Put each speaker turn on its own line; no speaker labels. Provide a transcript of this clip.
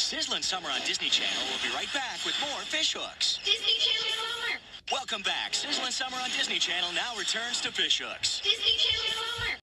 Sizzling Summer on Disney Channel will be right back with more Fish Hooks.
Disney Channel Summer.
Welcome back. Sizzling Summer on Disney Channel now returns to Fish Hooks.
Disney Channel Summer.